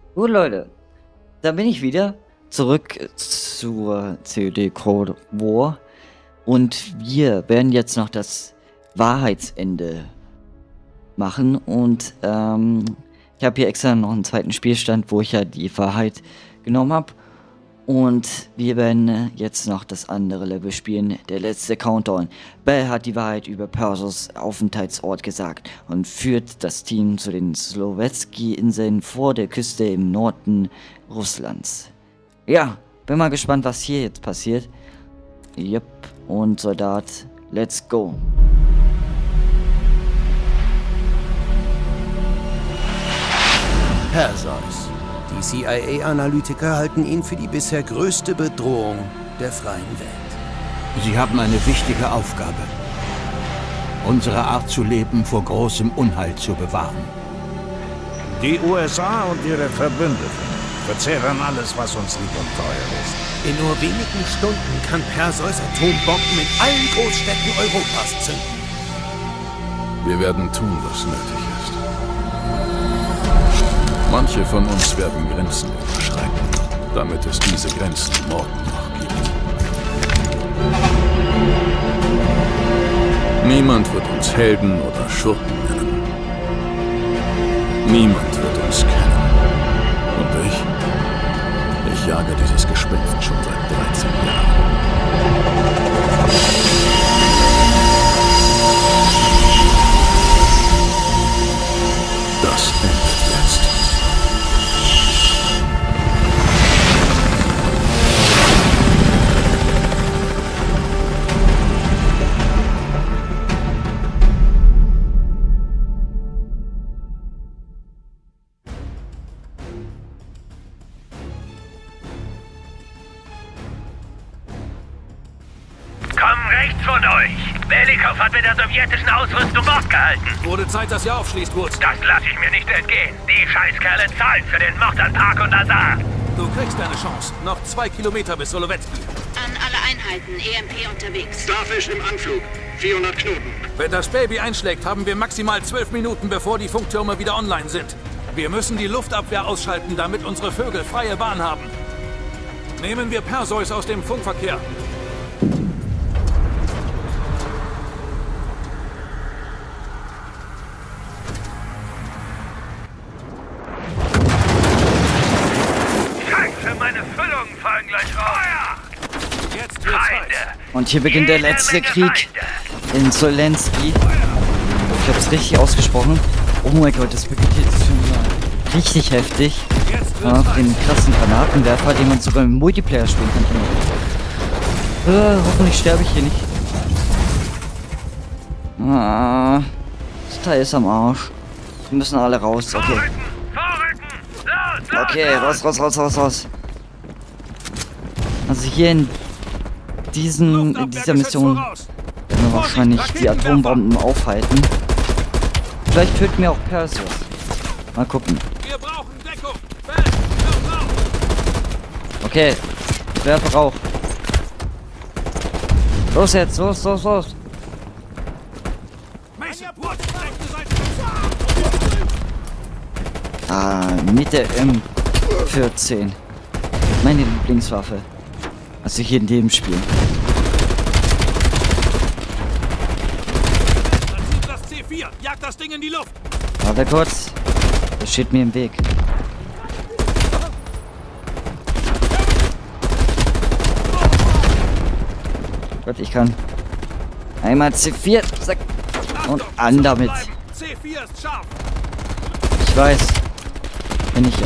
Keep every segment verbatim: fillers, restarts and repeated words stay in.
Gut, Leute, da bin ich wieder zurück zur C O D Cold War und wir werden jetzt noch das Wahrheitsende machen und ähm, ich habe hier extra noch einen zweiten Spielstand, wo ich ja die Wahrheit genommen habe und wir werden jetzt noch das andere Level spielen, der letzte Countdown. Bell hat die Wahrheit über Persos Aufenthaltsort gesagt und führt das Team zu den Slowetski-Inseln vor der Küste im Norden Russlands. Ja, bin mal gespannt, was hier jetzt passiert. Yep, und Soldat, let's go. Perseus. Die C I A-Analytiker halten ihn für die bisher größte Bedrohung der freien Welt. Sie haben eine wichtige Aufgabe. Unsere Art zu leben vor großem Unheil zu bewahren. Die U S A und ihre Verbündeten verzehren alles, was uns lieb und teuer ist. In nur wenigen Stunden kann Perseus Atombomben in allen Großstädten Europas zünden. Wir werden tun, was nötig ist. Manche von uns werden Grenzen überschreiten, damit es diese Grenzen morgen noch gibt. Niemand wird uns Helden oder Schurken nennen. Niemand wird uns kennen. Und ich? Ich jage dieses Gespenst schon seit dreizehn Jahren. Das endet jetzt. Rechts von euch! Belikov hat mit der sowjetischen Ausrüstung Wort gehalten. Wurde Zeit, dass ihr aufschließt, Wurz. Das lasse ich mir nicht entgehen. Die Scheißkerle zahlen für den Mord an Park und Azar. Du kriegst deine Chance. Noch zwei Kilometer bis Solowetski. An alle Einheiten, E M P unterwegs. Starfish im Anflug. vierhundert Knoten. Wenn das Baby einschlägt, haben wir maximal zwölf Minuten, bevor die Funktürme wieder online sind. Wir müssen die Luftabwehr ausschalten, damit unsere Vögel freie Bahn haben. Nehmen wir Perseus aus dem Funkverkehr. Und hier beginnt der letzte Krieg in Zelensky. Ich habe es richtig ausgesprochen. Oh mein Gott, das beginnt jetzt schon richtig heftig. Ja, den krassen Granatenwerfer, den man sogar im Multiplayer spielen kann. Äh, hoffentlich sterbe ich hier nicht. Ah, das Teil ist am Arsch. Wir müssen alle raus. Okay. Okay, raus, raus, raus, raus, raus. Also hier in diesen, in dieser Mission werden wir wahrscheinlich die Atombomben aufhalten. Vielleicht töten wir auch Perseus. Mal gucken. Okay, ich werfe Rauch. Los jetzt, los, los, los. Ah, mit der M vierzehn. Meine Lieblingswaffe. Also hier in dem Spiel. Das C vier, jagt das Ding in die Luft. Warte kurz. Das steht mir im Weg. Gott, ich kann. Einmal C vier. Zack. Und an damit. C vier ist scharf. Ich weiß. Bin ich ja.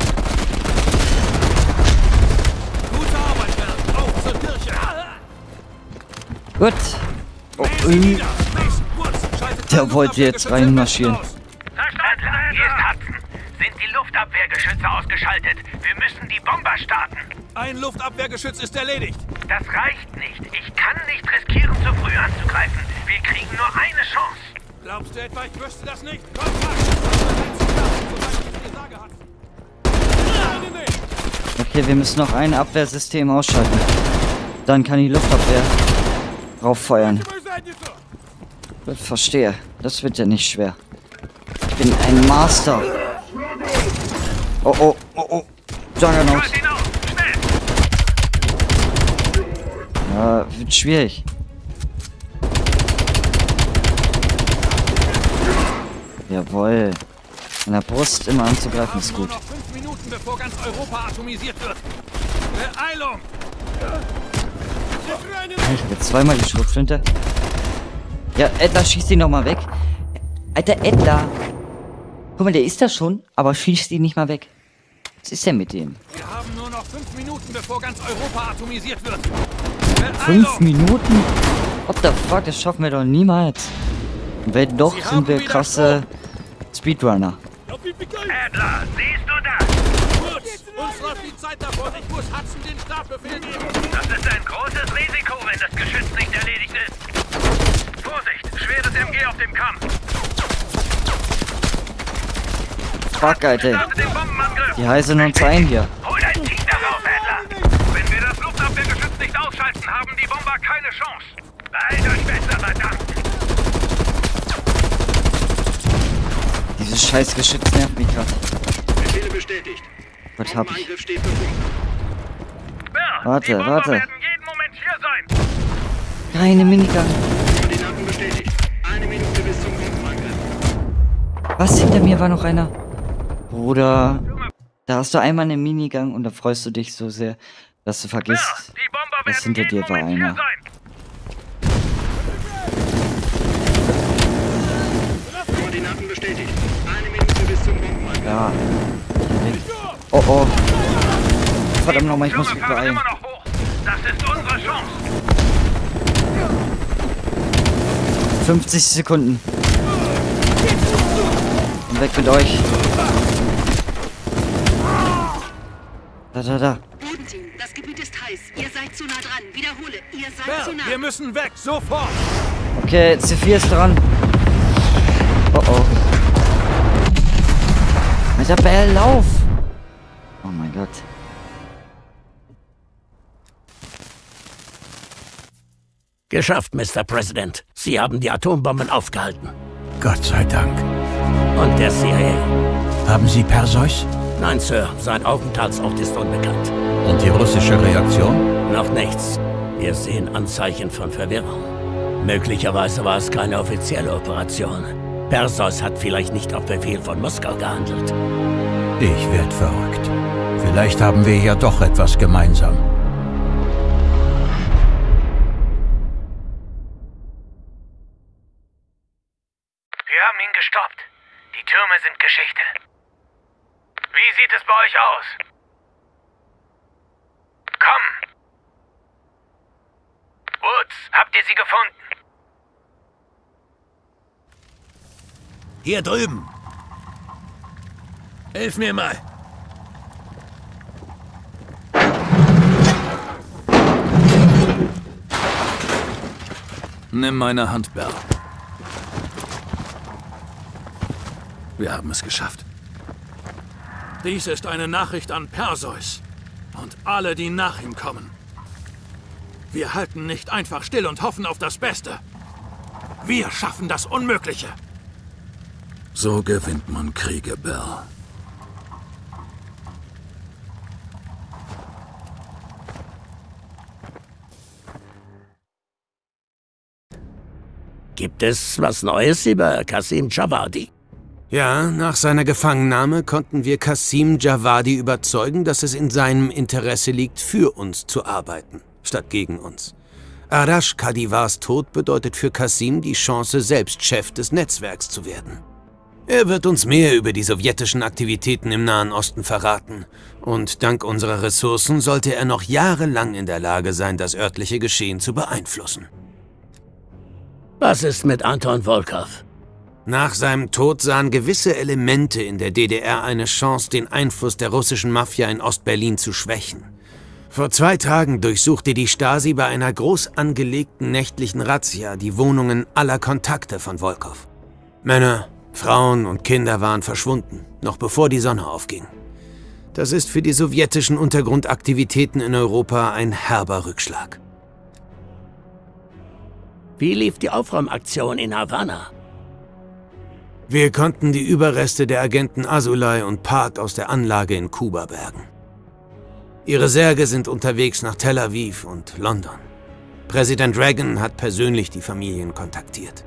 Gut. Oh, äh. Der wollte jetzt reinmarschieren. Verstanden, hier ist Hudson. Sind die Luftabwehrgeschütze ausgeschaltet? Wir müssen die Bomber starten. Ein Luftabwehrgeschütz ist erledigt. Das reicht nicht. Ich kann nicht riskieren, zu früh anzugreifen. Wir kriegen nur eine Chance. Glaubst du etwa, ich wüsste das nicht? Komm, okay, wir müssen noch ein Abwehrsystem ausschalten. Dann kann die Luftabwehr rauffeuern. Ich verstehe. Das wird ja nicht schwer. Ich bin ein Master. Oh, oh, oh, oh. Juggernaut. Ja, wird schwierig. Jawohl. An der Brust immer anzugreifen ist gut. Noch fünf Minuten, bevor ganz Europa atomisiert wird. Beeilung! Alter, jetzt zweimal die Schrotflinte. Ja, Edler, schießt ihn noch mal weg. Alter, Edler. Guck mal, der ist da schon, aber schießt ihn nicht mal weg. Was ist denn mit dem? Wir haben nur noch fünf Minuten, bevor ganz Europa atomisiert wird. Fünf Minuten? What the fuck, das schaffen wir doch niemals. Und wenn doch, sind wir krasse Speedrunner. Adler, siehst du das? Gut, uns läuft die Zeit davon. Ich muss Hudson den Startbefehl geben. Das ist ein großes Risiko, wenn das Geschütz nicht erledigt ist. Vorsicht, schweres M G auf dem Kamm. Fuck, Alter. Starte den Bombenangriff. Die heißen uns ein hier. Hol dein Team darauf, Adler. Wenn wir das Luftabwehrgeschütz nicht ausschalten, haben die Bomber keine Chance. Beeilt euch besser, verdammt. Dieses scheiß Geschütz nervt mich gerade. Befehle bestätigt. Was hab ich? Bombenangriff steht für Funk. Warte, die Bomber warte. werden jeden Moment hier sein. Keine Minigun. Koordinaten bestätigt. Eine Minute bis zum Bombenangriff. Was, hinter mir war noch einer? Bruder, da hast du einmal eine Minigun und da freust du dich so sehr, dass du vergisst, Die Bomber dass werden hinter jeden dir war Moment hier einer. sein. Koordinaten bestätigt. Eine Minute bis zum Bombenangriff. Ja. Oh oh. Verdammt nochmal, ich muss mich Türme fahren beeilen. immer noch hoch. Das ist unsere Chance. fünfzig Sekunden. Und weg mit euch. Da, da, da. Bodenteam, das Gebiet ist heiß. Ihr seid zu nah dran. Wiederhole, ihr seid Bell, zu nah. wir müssen weg, sofort. Okay, C vier ist dran. Oh oh. Alter, Bell, lauf! Oh mein Gott. Geschafft, Mister President. Sie haben die Atombomben aufgehalten. Gott sei Dank. Und der C I A? Haben Sie Perseus? Nein, Sir. Sein Aufenthaltsort ist unbekannt. Und die russische Reaktion? Noch nichts. Wir sehen Anzeichen von Verwirrung. Möglicherweise war es keine offizielle Operation. Perseus hat vielleicht nicht auf Befehl von Moskau gehandelt. Ich werd verrückt. Vielleicht haben wir ja doch etwas gemeinsam. Wir haben ihn gestoppt. Die Türme sind Geschichte. Wie sieht es bei euch aus? Komm! Woods, habt ihr sie gefunden? Hier drüben. Hilf mir mal. Nimm meine Hand, Bell. Wir haben es geschafft. Dies ist eine Nachricht an Perseus und alle, die nach ihm kommen. Wir halten nicht einfach still und hoffen auf das Beste. Wir schaffen das Unmögliche. So gewinnt man Kriege, Bell. Gibt es was Neues über Qasim Javadi? Ja, nach seiner Gefangennahme konnten wir Qasim Javadi überzeugen, dass es in seinem Interesse liegt, für uns zu arbeiten, statt gegen uns. Arash Kadivars Tod bedeutet für Qasim die Chance, selbst Chef des Netzwerks zu werden. Er wird uns mehr über die sowjetischen Aktivitäten im Nahen Osten verraten. Und dank unserer Ressourcen sollte er noch jahrelang in der Lage sein, das örtliche Geschehen zu beeinflussen. Was ist mit Anton Volkov? Nach seinem Tod sahen gewisse Elemente in der D D R eine Chance, den Einfluss der russischen Mafia in Ostberlin zu schwächen. Vor zwei Tagen durchsuchte die Stasi bei einer groß angelegten nächtlichen Razzia die Wohnungen aller Kontakte von Volkov. Männer, Frauen und Kinder waren verschwunden, noch bevor die Sonne aufging. Das ist für die sowjetischen Untergrundaktivitäten in Europa ein herber Rückschlag. Wie lief die Aufräumaktion in Havanna? Wir konnten die Überreste der Agenten Azulay und Park aus der Anlage in Kuba bergen. Ihre Särge sind unterwegs nach Tel Aviv und London. Präsident Reagan hat persönlich die Familien kontaktiert.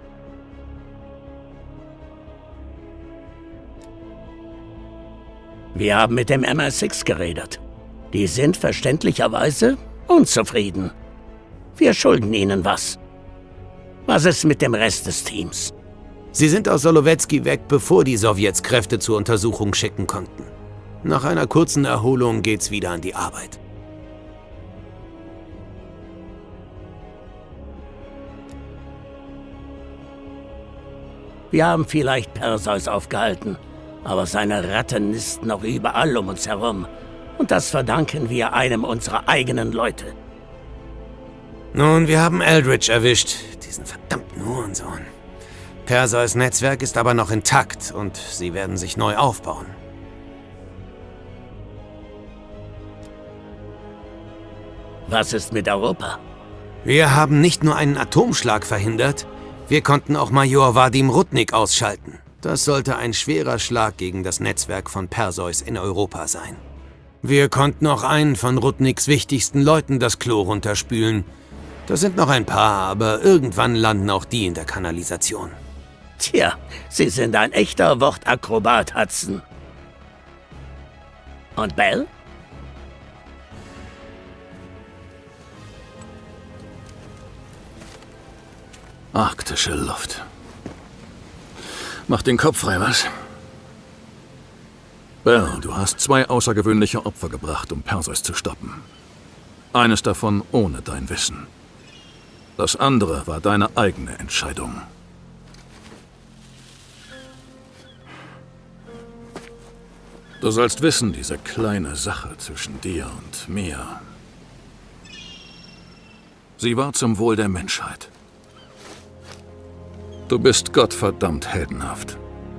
Wir haben mit dem M I sechs geredet. Die sind verständlicherweise unzufrieden. Wir schulden ihnen was. Was ist mit dem Rest des Teams? Sie sind aus Solowetski weg, bevor die Sowjets Kräfte zur Untersuchung schicken konnten. Nach einer kurzen Erholung geht's wieder an die Arbeit. Wir haben vielleicht Perseus aufgehalten, aber seine Ratten nisten noch überall um uns herum. Und das verdanken wir einem unserer eigenen Leute. Nun, wir haben Eldridge erwischt, diesen verdammten Hurensohn. Perseus Netzwerk ist aber noch intakt und sie werden sich neu aufbauen. Was ist mit Europa? Wir haben nicht nur einen Atomschlag verhindert, wir konnten auch Major Vadim Rudnik ausschalten. Das sollte ein schwerer Schlag gegen das Netzwerk von Perseus in Europa sein. Wir konnten auch einen von Rudniks wichtigsten Leuten das Klo runterspülen. Das sind noch ein paar, aber irgendwann landen auch die in der Kanalisation. Tja, Sie sind ein echter Wortakrobat, Hudson. Und Bell? Arktische Luft. Mach den Kopf frei, was? Bell, du hast zwei außergewöhnliche Opfer gebracht, um Perseus zu stoppen. Eines davon ohne dein Wissen. Das andere war deine eigene Entscheidung. Du sollst wissen, diese kleine Sache zwischen dir und mir, sie war zum Wohl der Menschheit. Du bist gottverdammt heldenhaft.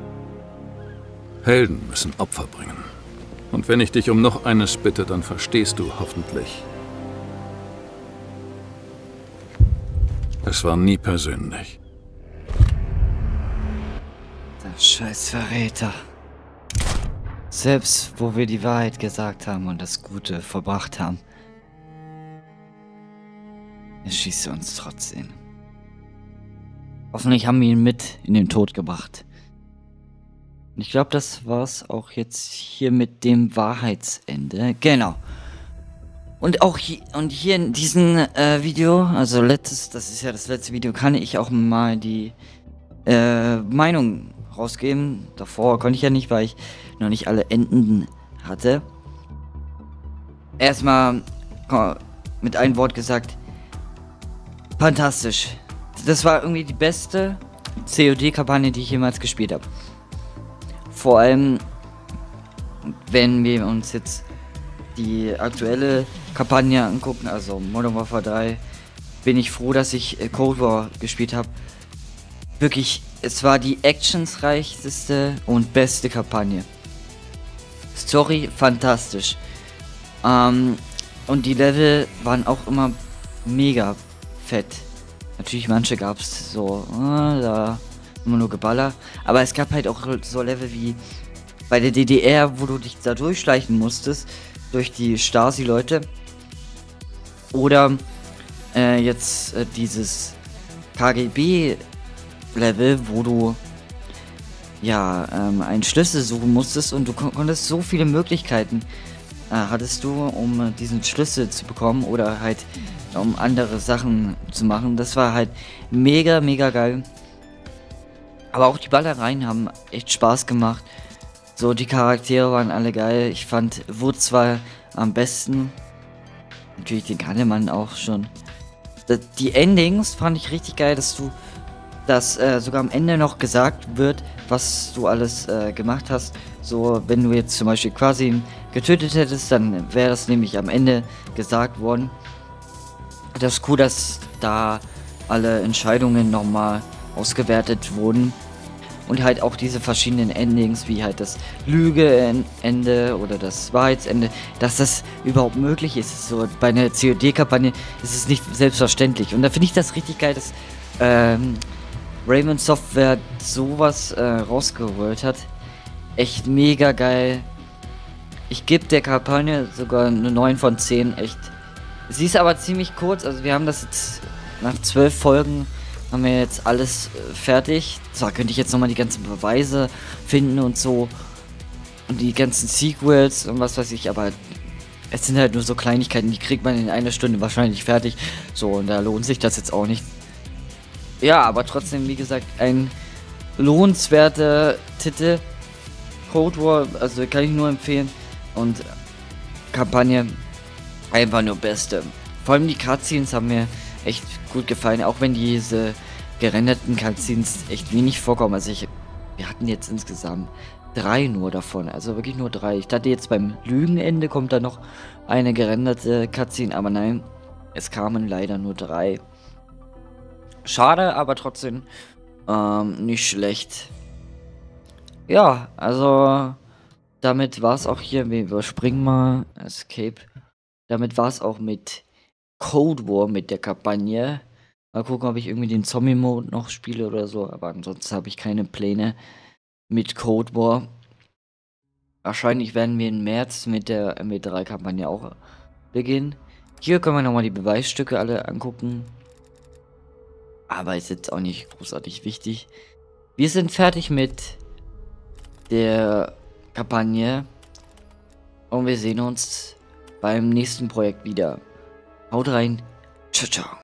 Helden müssen Opfer bringen. Und wenn ich dich um noch eines bitte, dann verstehst du hoffentlich. Es war nie persönlich. Der scheiß Verräter. Selbst wo wir die Wahrheit gesagt haben und das Gute verbracht haben, er schießt uns trotzdem. Hoffentlich haben wir ihn mit in den Tod gebracht. Und ich glaube, das war's auch jetzt hier mit dem Wahrheitsende. Genau. Und auch hier, und hier in diesem äh, Video, also letztes, das ist ja das letzte Video, kann ich auch mal die äh, Meinung rausgeben. Davor konnte ich ja nicht, weil ich noch nicht alle Enden hatte. Erstmal mit einem Wort gesagt, fantastisch. Das war irgendwie die beste C O D-Kampagne, die ich jemals gespielt habe. Vor allem, wenn wir uns jetzt die aktuelle Kampagne angucken, also Modern Warfare drei, bin ich froh, dass ich äh, Cold War gespielt habe. Wirklich, es war die actionsreichste und beste Kampagne. Story fantastisch. Ähm, und die Level waren auch immer mega fett. Natürlich, manche gab es so, äh, da immer nur Geballer. Aber es gab halt auch so Level wie bei der D D R, wo du dich da durchschleichen musstest, durch die Stasi-Leute. Oder äh, jetzt äh, dieses K G B-Level, wo du ja ähm, einen Schlüssel suchen musstest und du kon konntest so viele Möglichkeiten äh, hattest du, um äh, diesen Schlüssel zu bekommen oder halt um andere Sachen zu machen. Das war halt mega, mega geil. Aber auch die Ballereien haben echt Spaß gemacht. So, die Charaktere waren alle geil. Ich fand Woods war am besten. Natürlich, den kannte man auch schon. Die Endings fand ich richtig geil, dass du, dass äh, sogar am Ende noch gesagt wird, was du alles äh, gemacht hast. So, wenn du jetzt zum Beispiel quasi getötet hättest, dann wäre das nämlich am Ende gesagt worden. Das ist cool, dass da alle Entscheidungen nochmal ausgewertet wurden. Und halt auch diese verschiedenen Endings, wie halt das Lüge-Ende oder das Wahrheitsende, dass das überhaupt möglich ist. So bei einer C O D-Kampagne ist es nicht selbstverständlich. Und da finde ich das richtig geil, dass ähm, Raven Software sowas äh, rausgeholt hat. Echt mega geil. Ich gebe der Kampagne sogar eine neun von zehn. Echt. Sie ist aber ziemlich kurz. Also wir haben das jetzt nach zwölf Folgen haben wir jetzt alles äh, fertig. Zwar könnte ich jetzt nochmal die ganzen Beweise finden und so. Und die ganzen Sequels und was weiß ich. Aber es sind halt nur so Kleinigkeiten. Die kriegt man in einer Stunde wahrscheinlich fertig. So, und da lohnt sich das jetzt auch nicht. Ja, aber trotzdem, wie gesagt, ein lohnenswerter Titel. Cold War, also kann ich nur empfehlen. Und Kampagne einfach nur beste. Vor allem die Cutscenes haben mir echt gut gefallen, auch wenn diese gerenderten Cutscenes echt wenig vorkommen. Also ich, wir hatten jetzt insgesamt drei nur davon, also wirklich nur drei. Ich dachte jetzt beim Lügenende kommt da noch eine gerenderte Cutscene, aber nein, es kamen leider nur drei. Schade, aber trotzdem ähm, nicht schlecht. Ja, also damit war es auch hier. Wir überspringen mal Escape. Damit war es auch mit Cold War, mit der Kampagne. Mal gucken, ob ich irgendwie den Zombie-Mode noch spiele oder so. Aber ansonsten habe ich keine Pläne mit Cold War. Wahrscheinlich werden wir im März mit der M W drei Kampagne auch beginnen. Hier können wir nochmal die Beweisstücke alle angucken. Aber ist jetzt auch nicht großartig wichtig. Wir sind fertig mit der Kampagne. Und wir sehen uns beim nächsten Projekt wieder. Haut rein. Ciao, ciao.